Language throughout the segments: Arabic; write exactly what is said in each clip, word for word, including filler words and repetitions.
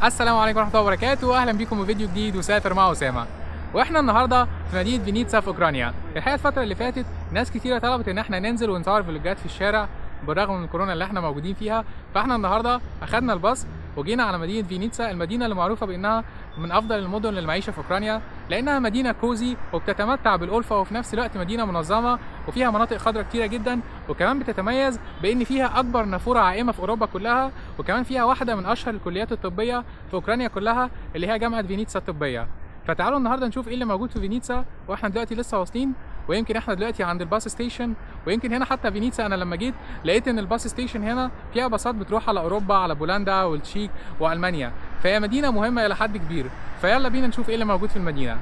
السلام عليكم ورحمه الله وبركاته، اهلا بيكم في فيديو جديد وسافر مع اسامه. واحنا النهارده في مدينه فينيتسا في اوكرانيا. الحقيقه الفتره اللي فاتت ناس كتيره طلبت ان احنا ننزل ونصور فلوجات في الشارع بالرغم من الكورونا اللي احنا موجودين فيها، فاحنا النهارده اخدنا الباص وجينا على مدينه فينيتسا، المدينه اللي معروفه بانها من افضل المدن للمعيشه في اوكرانيا، لانها مدينه كوزي وبتتمتع بالالفه وفي نفس الوقت مدينه منظمه وفيها مناطق خضراء كتيره جدا، وكمان بتتميز بان فيها اكبر نافوره عائمه في اوروبا كلها، وكمان فيها واحده من اشهر الكليات الطبيه في اوكرانيا كلها اللي هي جامعه فينيتسا الطبيه. فتعالوا النهارده نشوف ايه اللي موجود في فينيتسا، واحنا دلوقتي لسه واصلين، ويمكن احنا دلوقتي عند الباص ستيشن، ويمكن هنا حتى فينيتسا انا لما جيت لقيت ان الباص ستيشن هنا فيها باصات بتروح على اوروبا، على بولندا والتشيك والمانيا، فهي مدينه مهمه الى حد كبير. فيلا بينا نشوف ايه اللي موجود في المدينه.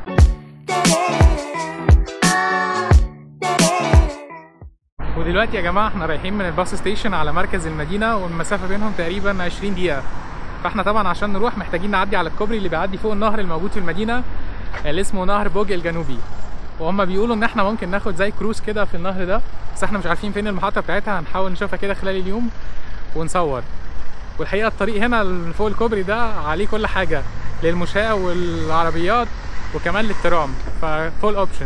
ودلوقتي يا جماعه احنا رايحين من الباص ستيشن على مركز المدينه، والمسافه بينهم تقريبا عشرين دقيقه، فاحنا طبعا عشان نروح محتاجين نعدي على الكوبري اللي بيعدي فوق النهر الموجود في المدينه اللي اسمه نهر بوج الجنوبي. وهم بيقولوا ان احنا ممكن ناخد زي كروز كده في النهر ده، بس احنا مش عارفين فين المحطه بتاعتها، هنحاول نشوفها كده خلال اليوم ونصور. والحقيقه الطريق هنا فوق الكوبري ده عليه كل حاجه للمشاة والعربيات وكمان للترام، ففول اوبشن.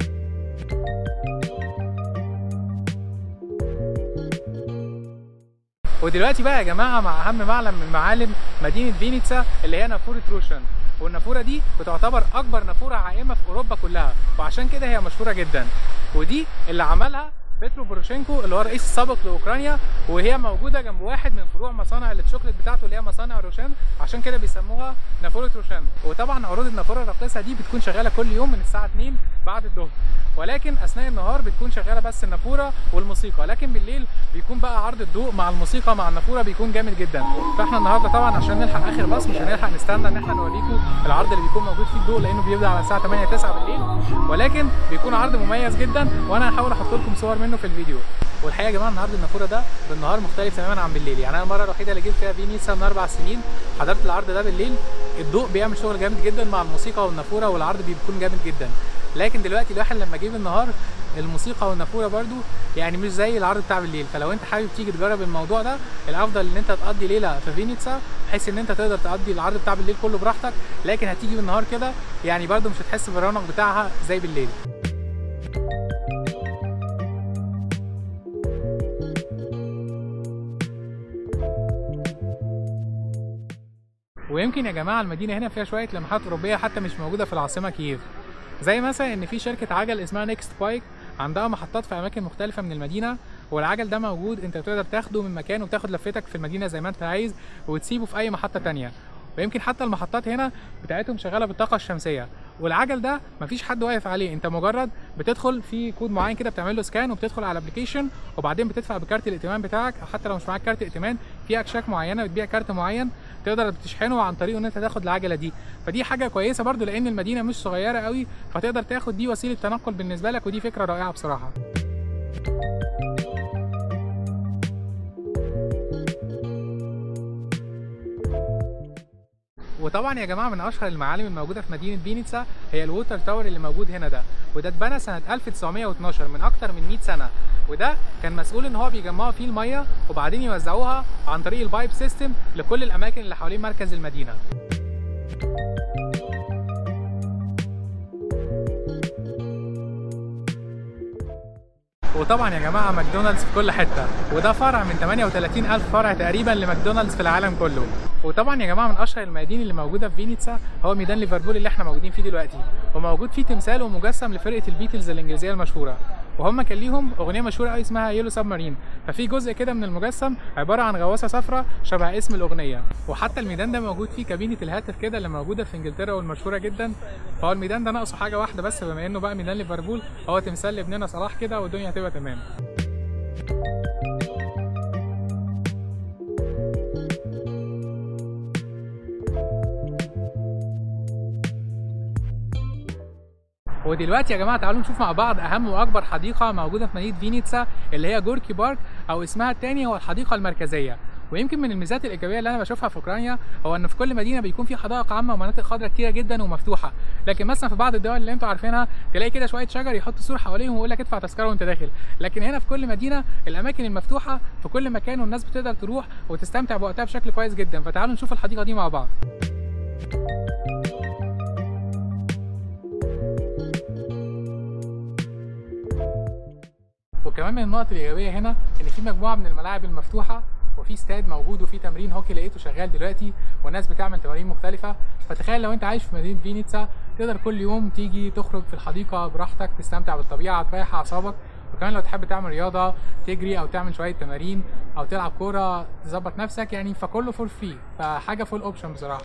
ودلوقتي بقى يا جماعه مع اهم معلم من معالم مدينه فينيتسا اللي هي نافوره روشن، والنافوره دي بتعتبر اكبر نافوره عائمه في اوروبا كلها، وعشان كده هي مشهوره جدا. ودي اللي عملها بيترو بوروشينكو اللي هو الرئيس السابق لاوكرانيا، وهي موجوده جنب واحد من فروع مصانع الشوكليت بتاعته اللي هي مصانع روشان، عشان كده بيسموها نافوره روشان. وطبعا عروض النافوره الراقصه دي بتكون شغاله كل يوم من الساعه اتنين بعد الظهر، ولكن اثناء النهار بتكون شغاله بس النافوره والموسيقى، لكن بالليل بيكون بقى عرض الضوء مع الموسيقى مع النافوره بيكون جامد جدا. فاحنا النهارده طبعا عشان نلحق اخر باص مش هنلحق نستنى ان احنا نوريكم العرض اللي بيكون موجود فيه الضوء، لانه بيبدا على الساعه تمانية تسعة بالليل، ولكن بيكون عرض مميز جدا وانا هحاول احط لكم صور منه في الفيديو. والحقيقه يا جماعه النهارده النافوره ده بالنهار مختلف تماما عن بالليل، يعني انا المره الوحيده اللي جيت فيها فينيتسا من اربع سنين حضرت العرض ده بالليل، الضوء بيعمل شغل جامد جدا مع الموسيقى والنافوره والعرض بيكون جامد جدا. لكن دلوقتي الواحد لما جه بالنهار الموسيقى والنافوره برده يعني مش زي العرض بتاع بالليل، فلو انت حابب تيجي تجرب الموضوع ده الافضل ان انت تقضي ليله في فينيتسا بحيث ان انت تقدر تقضي العرض بتاع بالليل كله براحتك، لكن هتيجي بالنهار كده يعني برده مش هتحس بالرونق بتاعها زي بالليل. ويمكن يا جماعه المدينه هنا فيها شويه لمحات اوروبيه حتى مش موجوده في العاصمه كييف، زي مثلا ان في شركه عجل اسمها نيكست بايك عندها محطات في اماكن مختلفه من المدينه، والعجل ده موجود انت تقدر تاخده من مكان وتاخد لفتك في المدينه زي ما انت عايز وتسيبه في اي محطه ثانيه. ويمكن حتى المحطات هنا بتاعتهم شغاله بالطاقه الشمسيه، والعجل ده مفيش حد واقف عليه، انت مجرد بتدخل في كود معين كده بتعمل له سكان وبتدخل على الابلكيشن وبعدين بتدفع بكارت الائتمان بتاعك، او حتى لو مش معاك كارت ائتمان في اكشاك معينه بتبيع كارت معين تقدر تشحنه عن طريقه ان انت تاخد العجله دي. فدي حاجه كويسه برده لان المدينه مش صغيره قوي، فتقدر تاخد دي وسيله تنقل بالنسبه لك، ودي فكره رائعه بصراحه. وطبعا يا جماعه من اشهر المعالم الموجوده في مدينه فينيتسا هي الووتر تاور اللي موجود هنا ده، وده اتبنى سنه ألف وتسعمية واتناشر من اكتر من مية سنه، وده كان مسؤول ان هو بيجمعوا فيه الميه وبعدين يوزعوها عن طريق البايب سيستم لكل الاماكن اللي حوالين مركز المدينه. وطبعا يا جماعه ماكدونالدز في كل حته، وده فرع من تمانية وتلاتين ألف فرع تقريبا لماكدونالدز في العالم كله. وطبعا يا جماعه من اشهر الميادين اللي موجوده في فينيتسا هو ميدان ليفربول اللي احنا موجودين فيه دلوقتي، وموجود فيه تمثال ومجسم لفرقه البيتلز الانجليزيه المشهوره، وهم كان ليهم اغنيه مشهوره قوي اسمها يلو سب مارين، ففي جزء كده من المجسم عباره عن غواصه صفراء شبه اسم الاغنيه. وحتى الميدان ده موجود فيه كابينه الهاتف كده اللي موجوده في انجلترا والمشهوره جدا، فهو الميدان ده ناقصه حاجه واحده بس، بما انه بقى ميدان ليفربول هو تمثال لابننا صلاح كده والدنيا هتبقى تمام. ودلوقتي يا جماعه تعالوا نشوف مع بعض اهم واكبر حديقه موجوده في مدينه فينيتسا اللي هي جوركي بارك، او اسمها الثاني هو الحديقه المركزيه. ويمكن من الميزات الايجابيه اللي انا بشوفها في اوكرانيا هو ان في كل مدينه بيكون في حدائق عامه ومناطق خضراء كتيره جدا ومفتوحه، لكن مثلا في بعض الدول اللي انتوا عارفينها تلاقي كده شويه شجر يحط سور حواليهم ويقول لك ادفع تذكره وانت داخل، لكن هنا في كل مدينه الاماكن المفتوحه في كل مكان والناس بتقدر تروح وتستمتع بوقتها بشكل كويس جدا. فتعالوا نشوف الحديقه دي مع بعض. وكمان من النقط الايجابيه هنا ان في مجموعه من الملاعب المفتوحه وفي استاد موجود وفي تمرين هوكي لقيته شغال دلوقتي والناس بتعمل تمارين مختلفه. فتخيل لو انت عايش في مدينه فينيتسا تقدر كل يوم تيجي تخرج في الحديقه براحتك تستمتع بالطبيعه تريح اعصابك، وكمان لو تحب تعمل رياضه تجري او تعمل شويه تمارين او تلعب كوره تظبط نفسك يعني، فكله فور فري، فحاجه فول اوبشن بصراحه.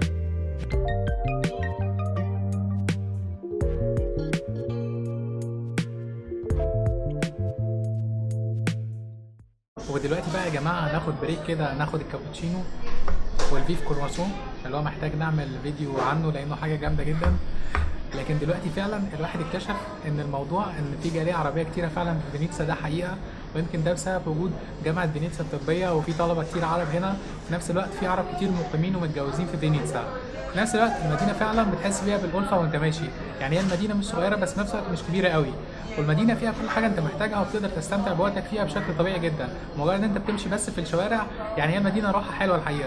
ودلوقتي بقى يا جماعه هناخد بريك كده، ناخد الكابتشينو والبيف كرواسون اللي هو محتاج نعمل فيديو عنه لانه حاجه جامده جدا. لكن دلوقتي فعلا الواحد اكتشف ان الموضوع ان في جاليه عربيه كتيره فعلا في فينيتسا، ده حقيقه، ويمكن ده بسبب وجود جامعه فينيتسا الطبيه وفي طلبه كتير عرب هنا، في نفس الوقت في عرب كتير مقيمين ومتجوزين في فينيتسا. في نفس الوقت المدينه فعلا بتحس بيها بالالفه وانت ماشي، يعني هي المدينه مش صغيره بس في نفس الوقت مش كبيره قوي، والمدينه فيها كل حاجه انت محتاجها وبتقدر تستمتع بوقتك فيها بشكل طبيعي جدا، مجرد ان انت بتمشي بس في الشوارع. يعني هي المدينه روحها حلوه الحقيقه.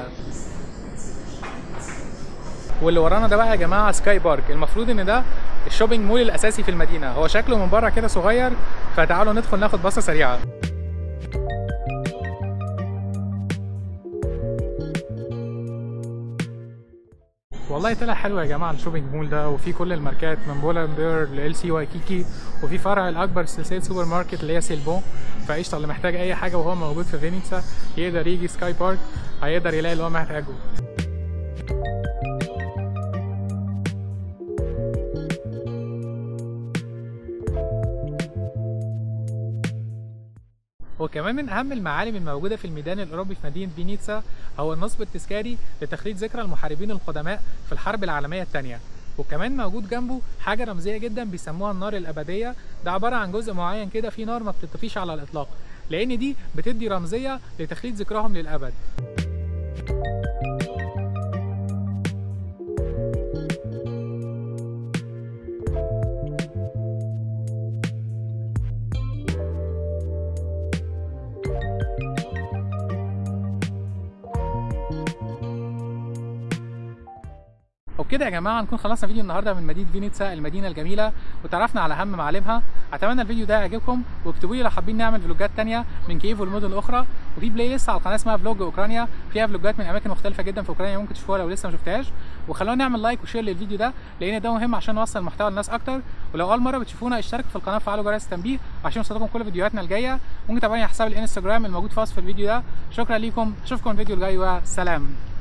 واللي ورانا ده بقى يا جماعه سكاي بارك، المفروض ان ده الشوبينج مول الاساسي في المدينه، هو شكله من بره كده صغير، فتعالوا ندخل ناخد بصه سريعه. والله طلع حلو يا جماعه الشوبينج مول ده، وفي كل الماركات من بولندر لال سي وايكيكي، وفي فرع الاكبر سلسله سوبر ماركت اللي هي سيلبون. فقشطه اللي محتاج اي حاجه وهو موجود في فينيتسا يقدر يجي سكاي بارك هيقدر يلاقي اللي هو محتاجه. وكمان من اهم المعالم الموجوده في الميدان الاوروبي في مدينه فينيتسا هو النصب التذكاري لتخليد ذكرى المحاربين القدماء في الحرب العالميه الثانيه، وكمان موجود جنبه حاجه رمزيه جدا بيسموها النار الابديه. ده عباره عن جزء معين كده فيه نار ما بتطفيش على الاطلاق، لان دي بتدي رمزيه لتخليد ذكرهم للابد. وبكده يا جماعه نكون خلصنا فيديو النهارده من مدينه فينيتسا المدينه الجميله، وتعرفنا على اهم معالمها. اتمنى الفيديو ده يعجبكم، واكتبوا لي لو حابين نعمل فلوجات ثانيه من كييف والمدن الاخرى. وفي بلاي ليست على القناه اسمها فلوج اوكرانيا فيها فلوجات من اماكن مختلفه جدا في اوكرانيا ممكن تشوفوها لو لسه ما شفتهاش. وخلونا نعمل لايك وشير للفيديو ده لان ده مهم عشان نوصل المحتوى للناس اكتر. ولو اول مره بتشوفونا اشتركوا في القناه وفعلوا جرس التنبيه عشان يوصلكم كل فيديوهاتنا الجايه. ممكن تابعوني على حساب الانستجرام الموجود في وصف الفيديو ده. شكرا ليكم، اشوفكم الفيديو الجاي وسلام.